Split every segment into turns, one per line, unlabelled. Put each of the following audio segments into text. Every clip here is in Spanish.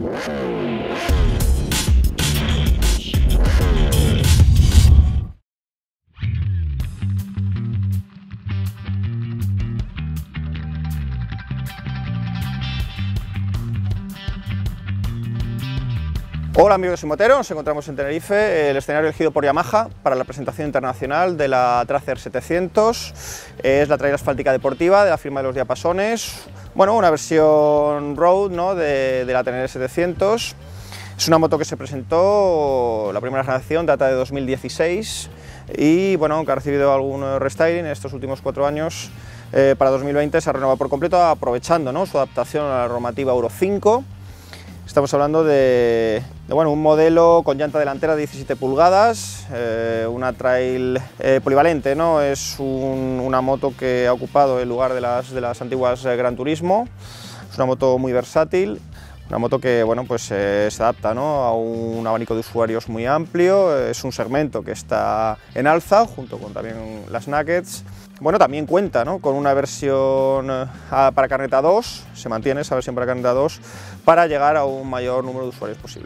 Hola amigos de Motero, nos encontramos en Tenerife, el escenario elegido por Yamaha para la presentación internacional de la Tracer 700, es la trail asfáltica deportiva de la firma de los diapasones, bueno, una versión road, ¿no?, de la Tenere 700, es una moto que se presentó, la primera generación data de 2016 y bueno, que ha recibido algún restyling en estos últimos 4 años, para 2020 se ha renovado por completo aprovechando, ¿no?, su adaptación a la normativa Euro 5. Estamos hablando de un modelo con llanta delantera de 17 pulgadas, una trail polivalente, ¿no? Es una moto que ha ocupado el lugar de las antiguas Gran Turismo, es una moto muy versátil, una moto que bueno, pues, se adapta, ¿no?, a un abanico de usuarios muy amplio, es un segmento que está en alza, junto con también las Nuggets. Bueno, también cuenta, ¿no?, con una versión para carneta 2, se mantiene esa versión para carneta 2, para llegar a un mayor número de usuarios posible.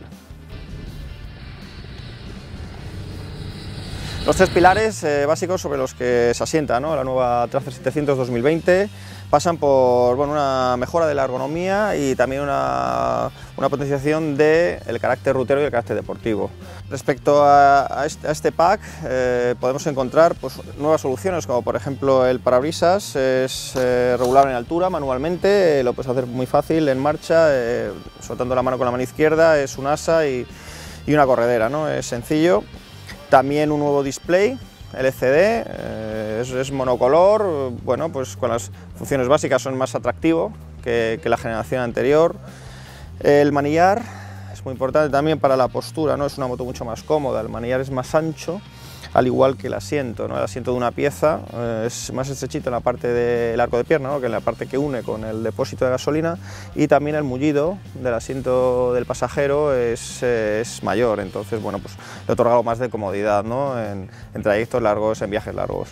Los 3 pilares básicos sobre los que se asienta, ¿no?, la nueva Tracer 700 2020 pasan por una mejora de la ergonomía y también una potenciación del carácter rutero y el carácter deportivo. Respecto a este pack podemos encontrar pues, nuevas soluciones, como por ejemplo el parabrisas es regulable en altura manualmente, lo puedes hacer muy fácil en marcha, soltando la mano con la mano izquierda, es un asa y una corredera, ¿no?, es sencillo. También un nuevo display LCD, es monocolor, bueno, pues con las funciones básicas son más atractivo que la generación anterior. El manillar es muy importante también para la postura, ¿no?, es una moto mucho más cómoda, el manillar es más ancho, al igual que el asiento, ¿no?, el asiento de una pieza es más estrechito en la parte del arco de pierna, ¿no?, que en la parte que une con el depósito de gasolina, y también el mullido del asiento del pasajero es mayor, entonces bueno, pues le otorga algo más de comodidad, ¿no?, en trayectos largos, en viajes largos.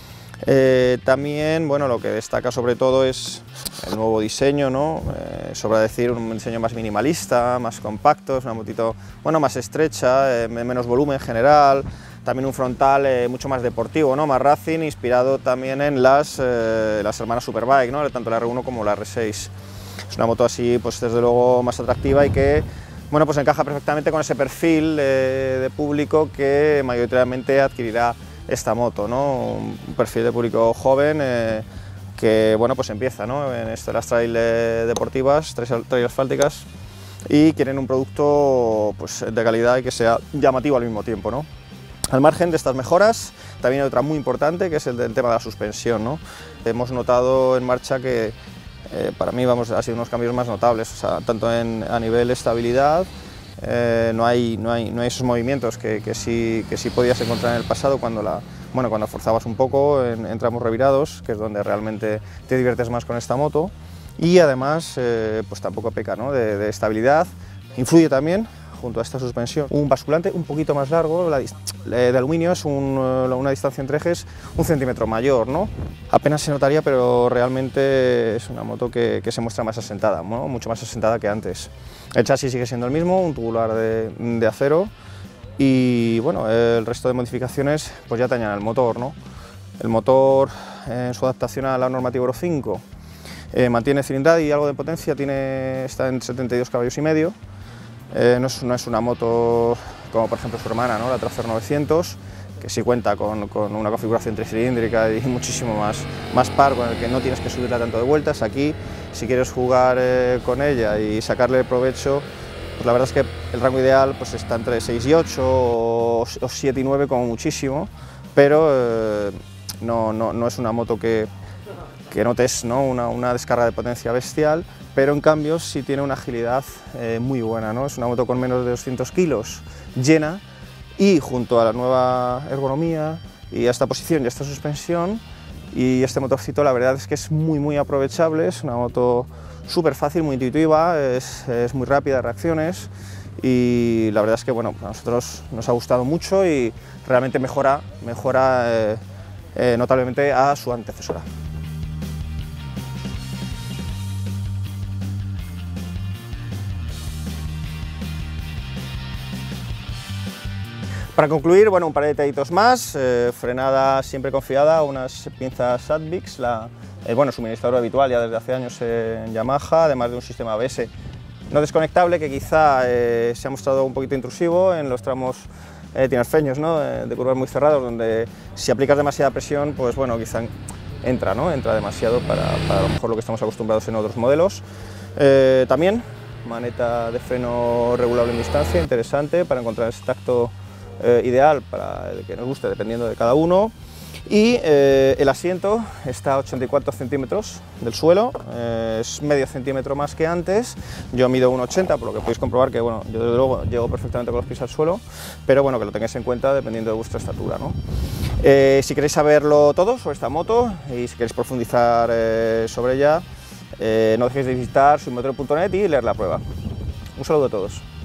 También bueno, lo que destaca sobre todo es el nuevo diseño, ¿no?, sobra decir un diseño más minimalista, más compacto, es una motito bueno, más estrecha, menos volumen en general. También un frontal mucho más deportivo, ¿no?, más racing, inspirado también en las hermanas Superbike, ¿no?, tanto la R1 como la R6. Es una moto así, pues desde luego más atractiva y que bueno, pues encaja perfectamente con ese perfil de público que mayoritariamente adquirirá esta moto, ¿no?, un perfil de público joven que bueno, pues empieza, ¿no?, en esto de las trail deportivas, trail asfálticas, y quieren un producto pues, de calidad y que sea llamativo al mismo tiempo, ¿no? Al margen de estas mejoras, también hay otra muy importante, que es el del tema de la suspensión, ¿no? Hemos notado en marcha que para mí ha sido unos cambios más notables, o sea, tanto a nivel estabilidad, no hay esos movimientos que sí podías encontrar en el pasado cuando forzabas un poco en tramos revirados, que es donde realmente te diviertes más con esta moto, y además pues tampoco peca, ¿no?, de estabilidad. Influye también, junto a esta suspensión, un basculante un poquito más largo, de aluminio, es una distancia entre ejes 1 centímetro mayor, ¿no? Apenas se notaría, pero realmente es una moto que se muestra más asentada, ¿no?, mucho más asentada que antes. El chasis sigue siendo el mismo, un tubular de acero, y bueno, el resto de modificaciones pues ya tañan el motor, ¿no? El motor, en su adaptación a la normativa Euro 5, mantiene cilindrada y algo de potencia, está en 72 caballos y medio. No es una moto como por ejemplo su hermana, ¿no?, la Tracer 900, que sí cuenta con una configuración tricilíndrica y muchísimo más par, con el que no tienes que subirla tanto de vueltas. Aquí, si quieres jugar con ella y sacarle provecho, pues la verdad es que el rango ideal pues está entre 6 y 8 o 7 y 9 como muchísimo, pero no es una moto que notes, ¿no?, una descarga de potencia bestial, pero en cambio sí tiene una agilidad muy buena, ¿no? Es una moto con menos de 200 kilos, llena, y junto a la nueva ergonomía y a esta posición y a esta suspensión y este motorcito, la verdad es que es muy aprovechable, es una moto súper fácil, muy intuitiva, es muy rápida de reacciones, y la verdad es que bueno, a nosotros nos ha gustado mucho y realmente mejora notablemente a su antecesora. Para concluir, bueno, un par de detallitos más, frenada siempre confiada, unas pinzas Advix, bueno, suministrador habitual ya desde hace años en Yamaha, además de un sistema ABS no desconectable que quizá se ha mostrado un poquito intrusivo en los tramos tinerfeños, ¿no? De curvas muy cerrados, donde si aplicas demasiada presión, pues bueno, quizá entra, ¿no? Entra demasiado para a lo mejor lo que estamos acostumbrados en otros modelos. También maneta de freno regulable en distancia, interesante para encontrar ese tacto ideal para el que nos guste, dependiendo de cada uno. Y el asiento está a 84 centímetros del suelo, es medio centímetro más que antes. Yo mido 1,80, por lo que podéis comprobar que bueno, yo desde luego llego perfectamente con los pies al suelo, pero bueno, que lo tengáis en cuenta dependiendo de vuestra estatura, ¿no? Si queréis saberlo todo sobre esta moto y si queréis profundizar sobre ella, no dejéis de visitar submotor.net y leer la prueba. Un saludo a todos.